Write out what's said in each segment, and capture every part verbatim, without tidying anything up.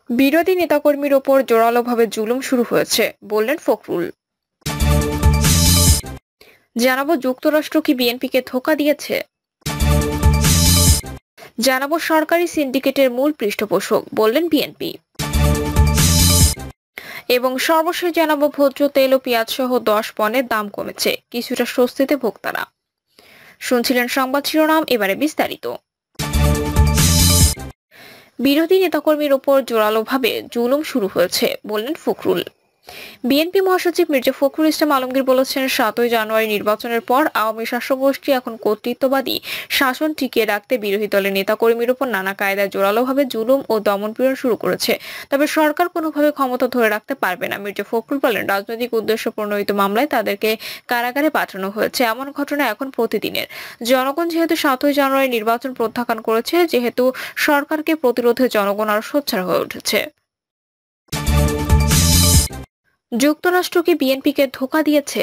বিরোধী নেতাকর্মীর ওপর জোরালোভাবে জুলুম শুরু হয়েছে বললেন ফখরুল। জানাবো যুক্তরাষ্ট্র কি বিএনপিকে ধোঁকা দিয়েছে। জানাবো সরকারি সিন্ডিকেটের মূল পৃষ্ঠপোষক বললেন বিএনপি। এবং সর্বশেষ জানাবো ভোজ্য তেল ও পেঁয়াজ সহ দশ পণ্যের দাম কমেছে, কিছুটা স্বস্তিতে ভোক্তারা। শুনছিলেন সংবাদ শিরোনাম, এবারে বিস্তারিত। বিরোধী নেতাকর্মীর ওপর জোরালোভাবে জুলুম শুরু হয়েছে বললেন ফখরুল। বিএনপি মহাসচিব মির্জা ফখরুল ইসলাম আলমগীর বলেছেন, সাতই জানুয়ারি নির্বাচনের পর আওয়ামী শাসকগোষ্ঠী এখন কর্তৃত্ববাদী শাসন টিকিয়ে রাখতে বিরোধী দলের নেতাকর্মীর উপর নানা কায়দায় জোরালোভাবে জুলুম ও দমনপীড়ন শুরু করেছে। তবে সরকার কোনোভাবে ক্ষমতা ধরে রাখতে পারবে না। মির্জা ফখরুল বলেন, রাজনৈতিক উদ্দেশ্য প্রণোদিত মামলায় তাদেরকে কারাগারে পাঠানো হয়েছে। এমন ঘটনা এখন প্রতিদিনের। জনগণ যেহেতু সাতই জানুয়ারি নির্বাচন প্রত্যাখ্যান করেছে, যেহেতু সরকারকে প্রতিরোধে জনগণ আরো সোচ্চার হয়ে উঠেছে। যুক্তরাষ্ট্র কি বিএনপিকে ধোঁকা দিয়েছে?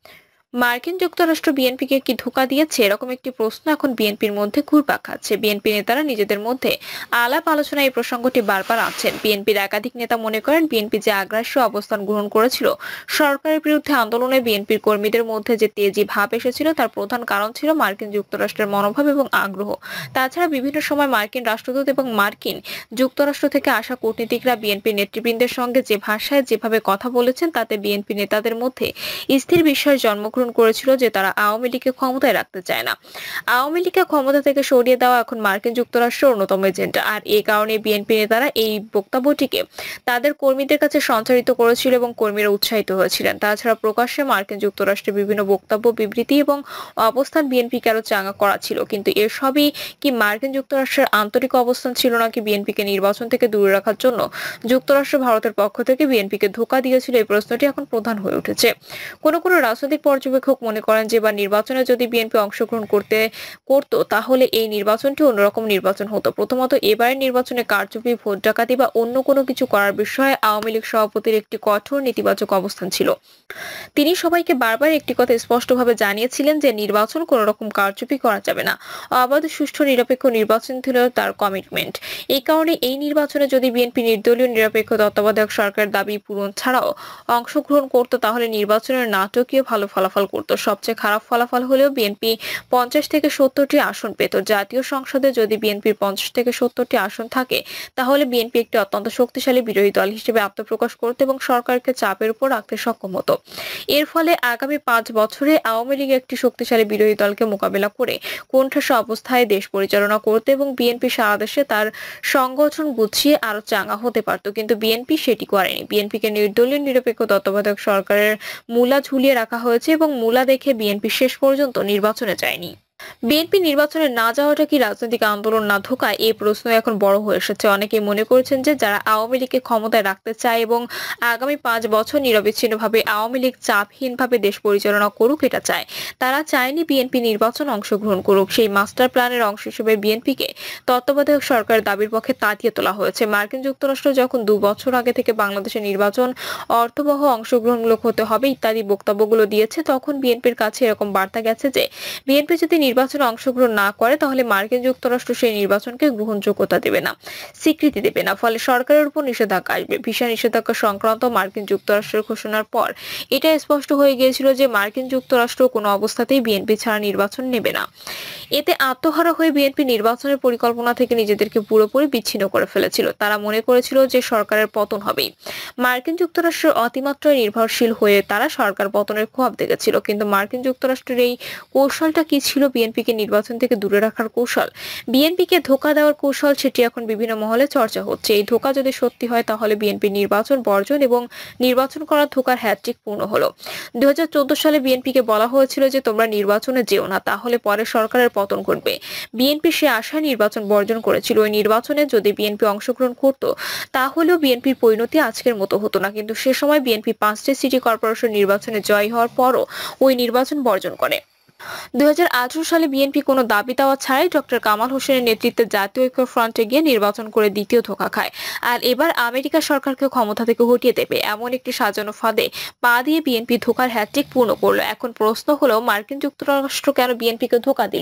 মার্কিন যুক্তরাষ্ট্র বিএনপিকে কি ধোঁকা দিয়েছে, এরকম একটি প্রশ্ন এখন বিএনপির মধ্যে ঘুরপাক খাচ্ছে। বিএনপি নেতারা নিজেদের মধ্যে আলাপ আলোচনায় এই প্রসঙ্গটি বারবার আনছেন। বিএনপির একাধিক নেতা মনে করেন, বিএনপি যে আগ্রাস্য অবস্থান গ্রহণ করেছিল সরকারের বিরুদ্ধে আন্দোলনে, বিএনপির কর্মীদের মধ্যে যে তেজি ভাব এসেছিল তার প্রধান কারণ ছিল মার্কিন যুক্তরাষ্ট্রের মনোভাব এবং আগ্রহ। তাছাড়া বিভিন্ন সময় মার্কিন রাষ্ট্রদূত এবং মার্কিন যুক্তরাষ্ট্র থেকে আসা কূটনীতিকরা বিএনপি নেতৃবৃন্দের সঙ্গে যে ভাষায় যেভাবে কথা বলেছেন, তাতে বিএনপি নেতাদের মধ্যে স্থির বিশ্বাস জন্ম করেছিল যে তারা আওয়ামী লীগকে ক্ষমতায় রাখতে চায় না। আওয়ামী লীগকে ক্ষমতা থেকে সরিয়ে দেওয়া এখন মার্কিন যুক্তরাষ্ট্রের অন্যতম এজেন্ডা। আর এই কারণে বিএনপি নেতারা এই বক্তব্যটিকে তাদের কর্মীদের কাছে সঞ্চারিত করেছিল এবং কর্মীরা উৎসাহিত হয়েছিলেন। তাছাড়া প্রকাশ্যে মার্কিন যুক্তরাষ্ট্রের বিভিন্ন বক্তব্য, বিবৃতি এবং অবস্থান বিএনপিকে আরো চাঙ্গা করা ছিল। কিন্তু এর সবই কি মার্কিন যুক্তরাষ্ট্রের আন্তরিক অবস্থান ছিল নাকি বিএনপিকে নির্বাচন থেকে দূরে রাখার জন্য যুক্তরাষ্ট্র ভারতের পক্ষ থেকে বিএনপিকে ধোঁকা দিয়েছিল? এই প্রশ্নটি এখন প্রধান হয়ে উঠেছে। কোন কোন রাজনৈতিক পর্যবেক্ষক মনে করেন যে এবার নির্বাচনে যদি বিএনপি অংশগ্রহণ করতে করত তাহলে এই নির্বাচনটি অন্যরকম নির্বাচন হতো। প্রথমত, এবারের নির্বাচনে কারচুপি, ভোট ডাকাতি বা অন্য কোনো কিছু করার বিষয়ে আওয়ামী লীগ সভাপতির একটি কঠোর নেতিবাচক অবস্থান ছিল। তিনি সবাইকে বারবার একটি কথা স্পষ্টভাবে জানিয়েছিলেন যে নির্বাচন কোনো রকম কারচুপি করা যাবে না। অবাধ, সুষ্ঠু, নিরপেক্ষ নির্বাচন ছিল তার কমিটমেন্ট। এই কারণে এই নির্বাচনে যদি বিএনপি নির্দলীয় নিরপেক্ষ তত্ত্বাবধায়ক সরকারের দাবি পূরণ ছাড়াও অংশগ্রহণ করত তাহলে নির্বাচনের নাটকীয় ভালো ফলাফল করত। সবচেয়ে খারাপ ফলাফল হলেও বিএনপি পঞ্চাশ থেকে সত্তরটি আসন পেত। জাতীয় সংসদে যদি বিএনপির পঞ্চাশ থেকে সত্তরটি আসন থাকে তাহলে বিএনপি একটি অত্যন্ত শক্তিশালী বিরোধী দল হিসেবে আত্মপ্রকাশ করতে এবং সরকারকে চাপের উপর রাখতে সক্ষম হতো। এর ফলে আগামী পাঁচ বছরে আওয়ামী লীগ একটি শক্তিশালী বিরোধী দলকে মোকাবেলা করে কোণঠাসা অবস্থায় দেশ পরিচালনা করতে এবং বিএনপি সারা দেশে তার সংগঠন গুছিয়ে আরো চাঙ্গা হতে পারত। কিন্তু বিএনপি সেটি করেনি। বিএনপিকে নির্দলীয় নিরপেক্ষ তত্ত্বাবধায়ক সরকারের মূলা ঝুলিয়ে রাখা হয়েছে এবং মূলা দেখে বিএনপি শেষ পর্যন্ত নির্বাচনে যায়নি। বিএনপি নির্বাচনে না যাওয়াটা কি রাজনৈতিক আন্দোলন না ধোঁকা, এই প্রশ্ন এখন বড় হয়ে এসেছে। অনেকেই মনে করছেন যে যারা আওয়ামী লীগকে ক্ষমতায় রাখতে চায় এবং আগামী পাঁচ বছর নিরবিচ্ছিন্নভাবে আওয়ামী লীগ চাপহীনভাবে দেশ পরিচালনা করুক এটা চায়। তারা চায়নি বিএনপি নির্বাচন অংশগ্রহণ করুক। সেই মাস্টার প্ল্যানের অংশ হিসেবে বিএনপিকে তত্ত্বাবধায়ক সরকারের দাবির পক্ষে তাতিয়ে তোলা হয়েছে। মার্কিন যুক্তরাষ্ট্র যখন দু বছর আগে থেকে বাংলাদেশের নির্বাচন অর্থবহ অংশগ্রহণমূলক হতে হবে ইত্যাদি বক্তব্যগুলো দিয়েছে, তখন বিএনপির কাছে এরকম বার্তা গেছে যে বিএনপি যদি নির্বাচনে অংশগ্রহণ না করে তাহলে মার্কিন যুক্তরাষ্ট্র সেই নির্বাচনকে গ্রহণযোগ্যতা দেবে না, স্বীকৃতি দেবে না। ফলে সরকারের উপর নিষেধাজ্ঞা আসবে। ভিসা নিষেধাজ্ঞা সংক্রান্ত মার্কিন যুক্তরাষ্ট্রের ঘোষণার পর এটা স্পষ্ট হয়ে গিয়েছিল যে মার্কিন যুক্তরাষ্ট্র কোনো অবস্থাতেই বিএনপি ছাড়া নির্বাচন নেবে না। এতে আত্মহারা হয়ে বিএনপি নির্বাচনের পরিকল্পনা থেকে নিজেদেরকে পুরোপুরি বিচ্ছিন্ন করে ফেলেছিল। তারা মনে করেছিল যে সরকারের পতন হবেই। মার্কিন যুক্তরাষ্ট্রের অতিমাত্রায় নির্ভরশীল হয়ে তারা সরকার পতনের খোয়াব দেখেছিল। কিন্তু মার্কিন যুক্তরাষ্ট্রের এই কৌশলটা কি ছিল বিএনপিকে নির্বাচন থেকে দূরে রাখার কৌশল, বিএনপিকে ধোঁকা দেওয়ার কৌশল, সেটি এখন বিভিন্ন মহলে চর্চা হচ্ছে। এই ধোঁকা যদি সত্যি হয় তাহলে বিএনপি নির্বাচন বর্জন এবং নির্বাচন করার ধোঁকার হ্যাট্রিক পূর্ণ হলো। দুই হাজার চোদ্দ সালে বিএনপিকে বলা হয়েছিল যে তোমরা নির্বাচনে যেও না, তাহলে পরে সরকারের পতন ঘটবে। বিএনপি সে আশায় নির্বাচন বর্জন করেছিল। ওই নির্বাচনে যদি বিএনপি অংশগ্রহণ করত তাহলেও বিএনপির পরিণতি আজকের মতো হতো না। কিন্তু সে সময় বিএনপি পাঁচটি সিটি কর্পোরেশন নির্বাচনে জয় হওয়ার পরও ওই নির্বাচন বর্জন করে। দুই হাজার আঠারো সালে বিএনপি কোনো দাবি দেওয়া ছাড়াই ডক্টর কামাল হোসেনের নেতৃত্বে জাতীয় ঐক্য ফ্রন্টে গিয়ে নির্বাচন করে দ্বিতীয় ধোঁকা খায়। আর এবার আমেরিকা সরকারকে ক্ষমতা থেকে হটিয়ে দেবে এমন একটি সাজানো ফাঁদে পা দিয়ে বিএনপি ধোঁকার হ্যাট্রিক পূর্ণ করলো। এখন প্রশ্ন হলো, মার্কিন যুক্তরাষ্ট্র কেন বিএনপিকে ধোঁকা দিল?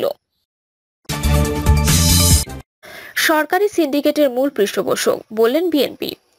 সরকারি সিন্ডিকেটের মূল পৃষ্ঠপোষক বললেন বিএনপি।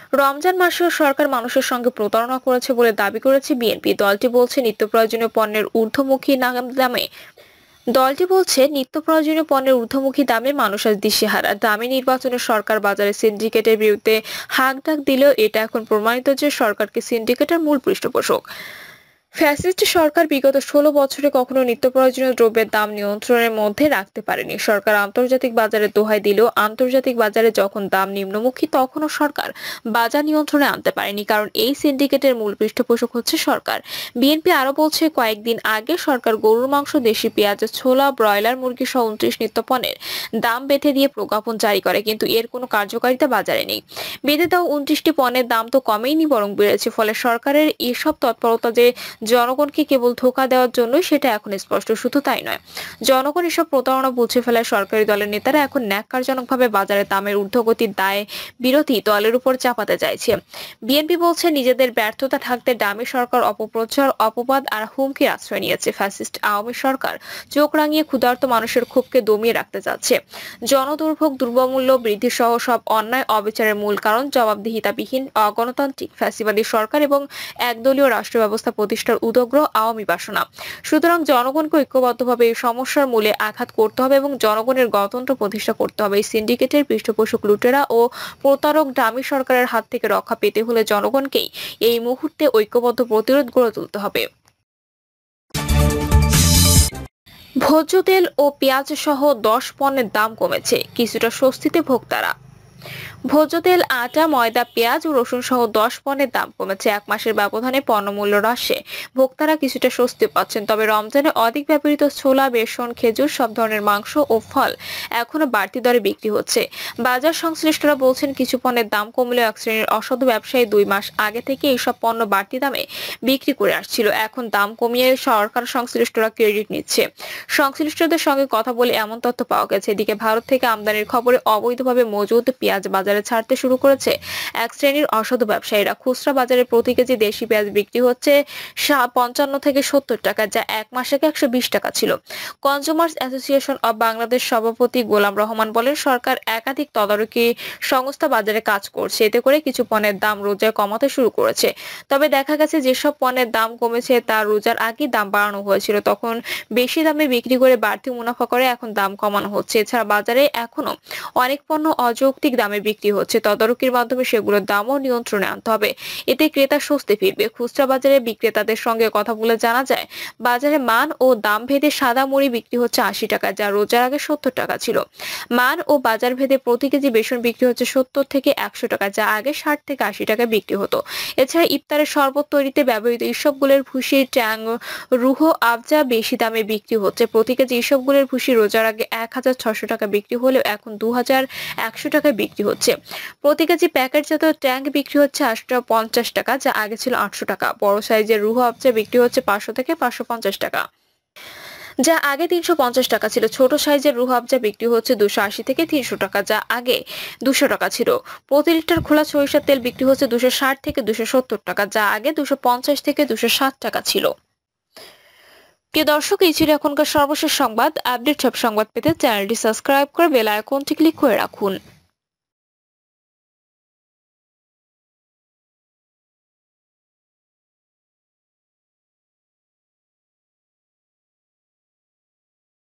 রমজান মাসেও সরকার মানুষের সঙ্গে প্রতারণা করেছে বলে দাবি করেছে বিএনপি। দলটি বলছে নিত্য প্রয়োজনীয় পণ্যের ঊর্ধ্বমুখী দামে দলটি বলছে নিত্য প্রয়োজনীয় পণ্যের ঊর্ধ্বমুখী দামে মানুষ আজ দিশেহারা। দামি নির্বাচনে সরকার বাজারে সিন্ডিকেটের বিরুদ্ধে হাঁক ডাক দিলেও এটা এখন প্রমাণিত যে সরকারকে সিন্ডিকেটের মূল পৃষ্ঠপোষক। ফ্যাসিস্ট সরকার বিগত ষোলো বছরে কখনো নিত্য প্রয়োজনীয় দ্রব্যের দাম নিয়ন্ত্রণের মধ্যে রাখতে পারেনি। সরকার আন্তর্জাতিক বাজারে দোহাই দিলেও আন্তর্জাতিক বাজারে যখন দাম নিম্নমুখী তখনও সরকার বাজার নিয়ন্ত্রণে আনতে পারেনি, কারণ এই সিন্ডিকেটের মূল পৃষ্ঠপোষক হচ্ছে সরকার। বিএনপি আরো বলছে কয়েকদিন আগে সরকার গরুর মাংস, দেশি পেঁয়াজ, ছোলা, ব্রয়লার মুরগি সহ উনত্রিশ নিত্যপণ্যের দাম বেঁধে দিয়ে প্রজ্ঞাপন জারি করে, কিন্তু এর কোনো কার্যকারিতা বাজারে নেই। বেঁধে দেওয়া উনত্রিশটি পণ্যের দাম তো কমেইনি, বরং বেড়েছে। ফলে সরকারের এসব তৎপরতা যে জনগণকে কেবল ধোঁকা দেওয়ার জন্যই সেটা এখন স্পষ্ট। শুধু তাই নয়, জনগণ এসব প্রতারণা বুঝে ফেলায় সরকারি দলের নেতারা এখন ন্যাক্কারজনকভাবে বাজারে দামের ঊর্ধ্বগতির দায় বিরোধী দলের উপর চাপাতে চাইছে। বিএনপি বলছে নিজেদের ব্যর্থতা ঢাকতে ডামি সরকার অপপ্রচার, অপবাদ আর হুমকির আশ্রয় নিয়েছে। ফ্যাসিস্ট আওয়ামী সরকার চোখ রাঙিয়ে ক্ষুধার্ত মানুষের ক্ষোভকে দমিয়ে রাখতে চাচ্ছে। জনদুর্ভোগ, দ্রব্যমূল্য বৃদ্ধি সহ সব অন্যায় অবিচারের মূল কারণ জবাবদিহিতাবিহীন অগণতান্ত্রিক ফ্যাসিবাদী সরকার এবং একদলীয় রাষ্ট্র ব্যবস্থা প্রতিষ্ঠার উদগ্র আওয়ামী বাসনা। সুতরাং জনগণকে ঐক্যবদ্ধভাবে এই সমস্যার মূলে আঘাত করতে হবে এবং জনগণের গণতন্ত্র প্রতিষ্ঠা করতে হবে। এই সিন্ডিকেটের পৃষ্ঠপোষক লুটেরা ও প্রতারক ডামি সরকারের হাত থেকে রক্ষা পেতে হলে জনগণকেই এই মুহূর্তে ঐক্যবদ্ধ প্রতিরোধ গড়ে তুলতে হবে। ভোজ্য তেল ও পেঁয়াজ সহ দশ পণ্যের দাম কমেছে, কিছুটা স্বস্তিতে ভোক্তারা। ভোজ্য তেল, আটা, ময়দা, পেঁয়াজ ও রসুন সহ দশ পণ্যের দাম কমেছে। এক মাসের ব্যবধানে পণ্যমূল্য হ্রাসে ভোক্তারা কিছুটা স্বস্তি পাচ্ছেন। তবে রমজানে অধিক ব্যবহৃত ছোলা, বেসন, খেজুর, সব ধরনের মাংস ও ফল এখনো বাড়তি দরে বিক্রি হচ্ছে। বাজার সংশ্লিষ্টরা বলছেন কিছু পণ্যের দাম কমলেও এক শ্রেণীর অসাধু ব্যবসায়ী দুই মাস আগে থেকে এইসব পণ্য বাড়তি দামে বিক্রি করে আসছিল। এখন দাম কমিয়ে সরকার সংশ্লিষ্টরা ক্রেডিট নিচ্ছে। সংশ্লিষ্টদের সঙ্গে কথা বলে এমন তথ্য পাওয়া গেছে। এদিকে ভারত থেকে আমদানির খবরে অবৈধভাবে মজুদ পেঁয়াজ বাজারে ছাড়তে শুরু করেছে এক শ্রেণীর অসাধু ব্যবসায়ীরা। খুচরা বাজারে প্রতি কেজি দেশি পেঁয়াজ বিক্রি হচ্ছে পঞ্চান্ন থেকে সত্তর টাকা, যা এক মাস আগে একশো বিশ টাকা ছিল। কনজিউমার্স অ্যাসোসিয়েশন অব বাংলাদেশ সভাপতি গোলাম রহমান বলেন, সরকার একাধিক তদারকি সংস্থা বাজারে কাজ করছে, এতে করে কিছু পণ্যের দাম রোজায় কমাতে শুরু করেছে। তবে দেখা গেছে যেসব পণ্যের দাম কমেছে তা রোজার আগেই দাম বাড়ানো হয়েছিল, তখন বেশি দামে বিক্রি করে বাড়তি মুনাফা করে এখন দাম কমানো হচ্ছে। এছাড়া বাজারে এখনো অনেক পণ্য অযৌক্তিক দামে বিক্রি হচ্ছে। তদারকির মাধ্যমে সেগুলোর দামও নিয়ন্ত্রণে আনতে হবে, এতে ক্রেতা স্বস্তি ফিরবে। খুচরা বাজারে বিক্রেতাদের সঙ্গে কথা বলে জানা যায়, বাজারে মান ও দাম ভেদে সাদা মুড়ি বিক্রি হচ্ছে আশি টাকা, যা রোজার আগে সত্তর টাকা ছিল। মান ও বাজার ভেদে প্রতি কেজি বেসন বিক্রি হচ্ছে সত্তর থেকে একশো টাকা, যা আগে ষাট থেকে আশি টাকা বিক্রি হতো। এছাড়া ইফতারের শরবত তৈরিতে ব্যবহৃত ইসবগুলের ভুসি, ট্যাং, রুহ, আবজা বেশি দামে বিক্রি হচ্ছে। প্রতি কেজি ইসবগুলের ভুসি রোজার আগে এক হাজার ছশো টাকা বিক্রি হলেও এখন দু হাজার একশো টাকায় বিক্রি হচ্ছে। প্রতি কেজি প্যাকেটজাত ট্যাঙ্ক বিক্রি হচ্ছে আটশো পঞ্চাশ টাকা, যা আগে ছিল আটশো টাকা। বড় সাইজের রুহ আবজা বিক্রি হচ্ছে পাঁচশো থেকে পাঁচশো পঞ্চাশ টাকা, যা আগে তিনশো পঞ্চাশ টাকা ছিল। ছোট সাইজের রুহ আবজা বিক্রি হচ্ছে দুশো আশি থেকে তিনশো টাকা, যা আগে দুশো টাকা ছিল। প্রতি লিটার খোলা সরিষার তেল বিক্রি হচ্ছে দুশো ষাট থেকে দুশো সত্তর টাকা, যা আগে দুশো পঞ্চাশ থেকে দুশো ষাট টাকা ছিল। প্রিয় দর্শক, এই ছিল এখনকার সর্বশেষ সংবাদ। আপডেট সব সংবাদ পেতে চ্যানেলটি সাবস্ক্রাইব করে বেল আইকনটি ক্লিক করে রাখুন।